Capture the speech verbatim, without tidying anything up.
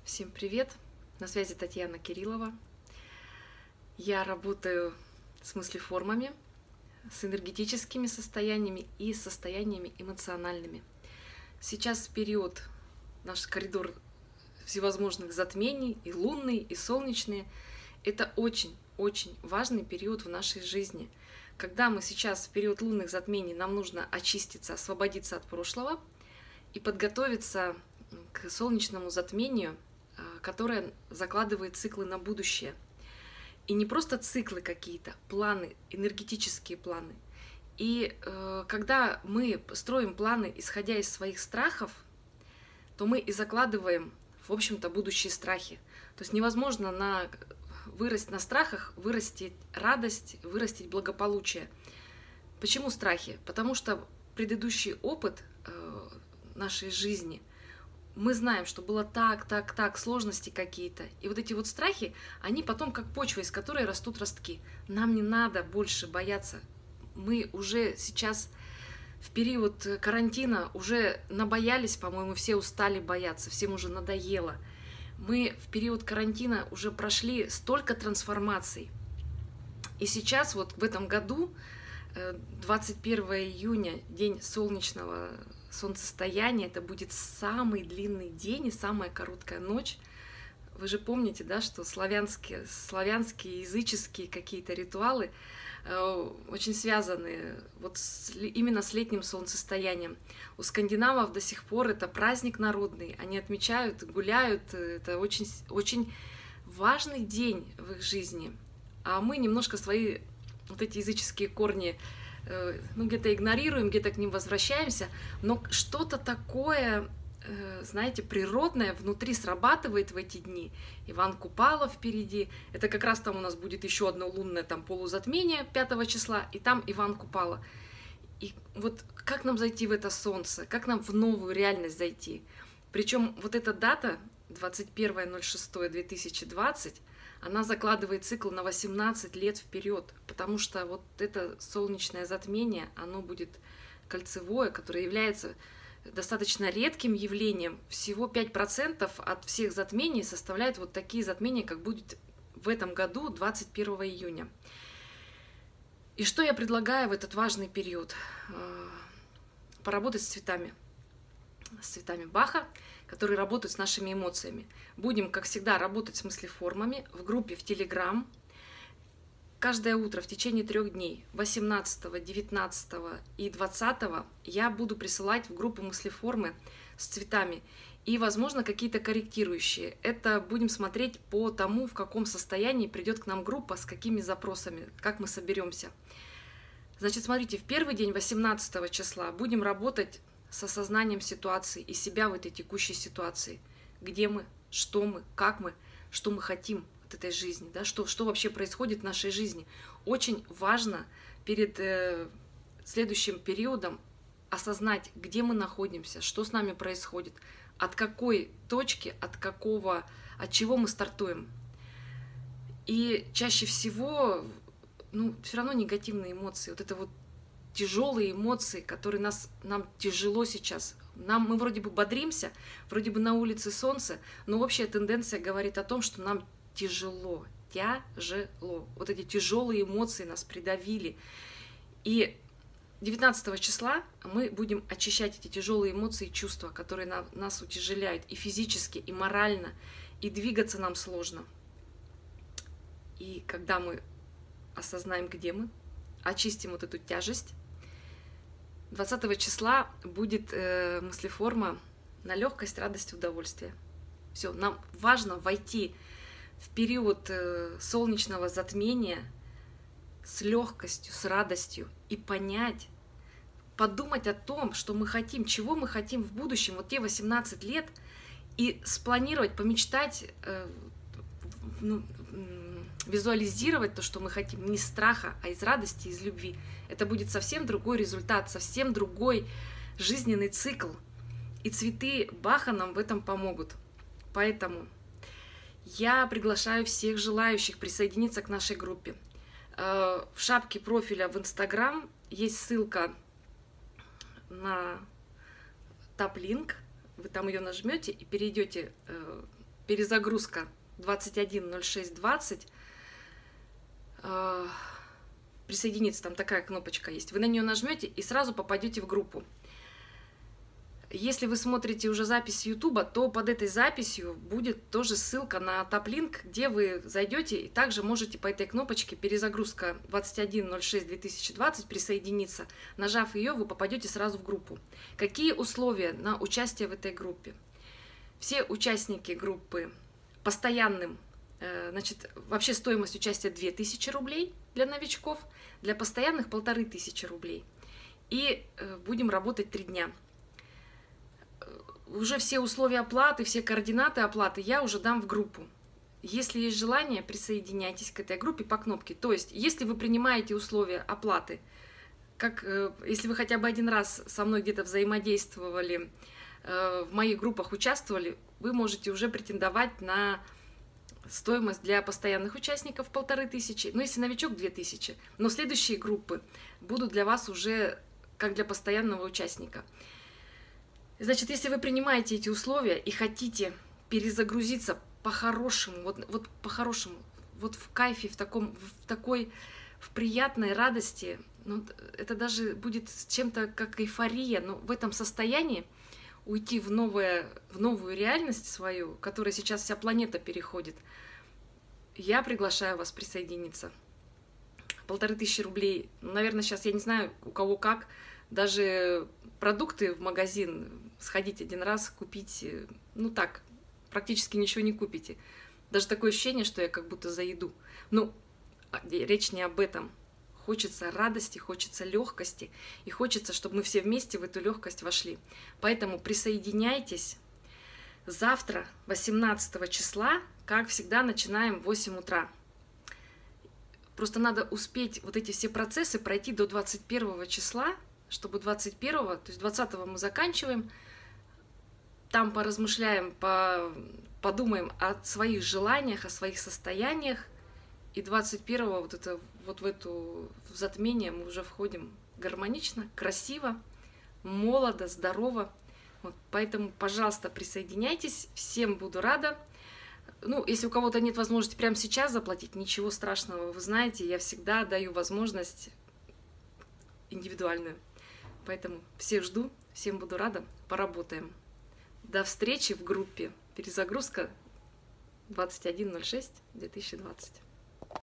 Всем привет! На связи Татьяна Кириллова. Я работаю с мыслеформами, с энергетическими состояниями и состояниями эмоциональными. Сейчас период, наш коридор всевозможных затмений, и лунные, и солнечные. Это очень-очень важный период в нашей жизни. Когда мы сейчас в период лунных затмений, нам нужно очиститься, освободиться от прошлого и подготовиться к солнечному затмению, которое закладывает циклы на будущее. И не просто циклы какие-то, планы, энергетические планы. И э, когда мы строим планы, исходя из своих страхов, то мы и закладываем, в общем-то, будущие страхи. То есть невозможно на, вырасти на страхах, вырастить радость, вырастить благополучие. Почему страхи? Потому что предыдущий опыт э, нашей жизни, мы знаем, что было так, так, так, сложности какие-то. И вот эти вот страхи, они потом как почва, из которой растут ростки. Нам не надо больше бояться. Мы уже сейчас в период карантина уже набоялись, по-моему, все устали бояться, всем уже надоело. Мы в период карантина уже прошли столько трансформаций. И сейчас вот в этом году, двадцать первого июня, день солнечного солнцестояния, это будет самый длинный день и самая короткая ночь. Вы же помните, да, что славянские, славянские языческие какие-то ритуалы э, очень связаны вот с, именно с летним солнцестоянием. У скандинавов до сих пор это праздник народный, они отмечают, гуляют, это очень, очень важный день в их жизни. А мы немножко свои вот эти языческие корни ну, где-то игнорируем, где-то к ним возвращаемся, но что-то такое, знаете, природное внутри срабатывает в эти дни. Иван Купала впереди, это как раз там у нас будет еще одно лунное там полузатмение пятого числа, и там Иван Купала. И вот как нам зайти в это солнце, как нам в новую реальность зайти? Причем вот эта дата, двадцать первое ноль шестое две тысячи двадцать, она закладывает цикл на восемнадцать лет вперед, потому что вот это солнечное затмение, оно будет кольцевое, которое является достаточно редким явлением. Всего пять процентов от всех затмений составляют вот такие затмения, как будет в этом году, двадцать первого июня. И что я предлагаю в этот важный период? Поработать с цветами. С цветами Баха, которые работают с нашими эмоциями. Будем, как всегда, работать с мыслеформами в группе в Телеграм. Каждое утро в течение трех дней, восемнадцатого, девятнадцатого и двадцатого, я буду присылать в группу мыслеформы с цветами и, возможно, какие-то корректирующие. Это будем смотреть по тому, в каком состоянии придет к нам группа, с какими запросами, как мы соберемся. Значит, смотрите, в первый день, восемнадцатого числа, будем работать с осознанием ситуации и себя в этой текущей ситуации. Где мы, что мы, как мы, что мы хотим от этой жизни, да, что, что вообще происходит в нашей жизни. Очень важно перед э, следующим периодом осознать, где мы находимся, что с нами происходит, от какой точки, от какого, от чего мы стартуем. И чаще всего, ну, все равно негативные эмоции, вот это вот тяжелые эмоции, которые нас, нам тяжело сейчас. Нам, мы вроде бы бодримся, вроде бы на улице солнце, но общая тенденция говорит о том, что нам тяжело, тяжело. Вот эти тяжелые эмоции нас придавили. И девятнадцатого числа мы будем очищать эти тяжелые эмоции и чувства, которые на, нас утяжеляют и физически, и морально, и двигаться нам сложно. И когда мы осознаем, где мы, очистим вот эту тяжесть, двадцатого числа будет э, мыслеформа на легкость, радость, удовольствие. Все, нам важно войти в период э, солнечного затмения с легкостью, с радостью и понять, подумать о том, что мы хотим, чего мы хотим в будущем, вот те восемнадцать лет, и спланировать, помечтать, э, ну, визуализировать то, что мы хотим, не из страха, а из радости, из любви. Это будет совсем другой результат, совсем другой жизненный цикл. И цветы Баха нам в этом помогут. Поэтому я приглашаю всех желающих присоединиться к нашей группе. В шапке профиля в Инстаграм есть ссылка на таплинк. Вы там ее нажмете и перейдете перезагрузка двадцать один ноль шесть двадцать. Присоединиться, там такая кнопочка есть. Вы на нее нажмете и сразу попадете в группу. Если вы смотрите уже запись Ютуба, то под этой записью будет тоже ссылка на топ-линк, где вы зайдете и также можете по этой кнопочке перезагрузка двадцать один ноль шесть две тысячи двадцать присоединиться. Нажав ее, вы попадете сразу в группу. Какие условия на участие в этой группе? Все участники группы постоянным, значит, вообще стоимость участия две тысячи рублей для новичков, для постоянных полторы тысячи рублей. И будем работать три дня. Уже все условия оплаты, все координаты оплаты я уже дам в группу. Если есть желание, присоединяйтесь к этой группе по кнопке. То есть, если вы принимаете условия оплаты, как если вы хотя бы один раз со мной где-то взаимодействовали, в моих группах участвовали, вы можете уже претендовать на стоимость для постоянных участников полторы тысячи, ну если новичок две тысячи. Но следующие группы будут для вас уже как для постоянного участника. Значит, если вы принимаете эти условия и хотите перезагрузиться по-хорошему, вот, вот по-хорошему, вот в кайфе, в, таком, в такой, в приятной радости, ну, это даже будет чем-то как эйфория, но в этом состоянии уйти в, новое, в новую реальность свою, к которой сейчас вся планета переходит, я приглашаю вас присоединиться. Полторы тысячи рублей, наверное, сейчас я не знаю, у кого как, даже продукты в магазин сходить один раз, купить, ну так, практически ничего не купите. Даже такое ощущение, что я как будто за еду. Ну, речь не об этом. Хочется радости, хочется легкости, и хочется, чтобы мы все вместе в эту легкость вошли. Поэтому присоединяйтесь. Завтра, восемнадцатого числа, как всегда, начинаем в восемь утра. Просто надо успеть вот эти все процессы пройти до двадцать первого числа, чтобы двадцать первого, то есть двадцатого мы заканчиваем, там поразмышляем, по, подумаем о своих желаниях, о своих состояниях, и двадцать первого вот, это, вот в эту в затмение мы уже входим гармонично, красиво, молодо, здорово. Вот, поэтому, пожалуйста, присоединяйтесь, всем буду рада. Ну, если у кого-то нет возможности прямо сейчас заплатить, ничего страшного, вы знаете, я всегда даю возможность индивидуальную. Поэтому всех жду, всем буду рада, поработаем. До встречи в группе «Перезагрузка двадцать один ноль шесть две тысячи двадцать».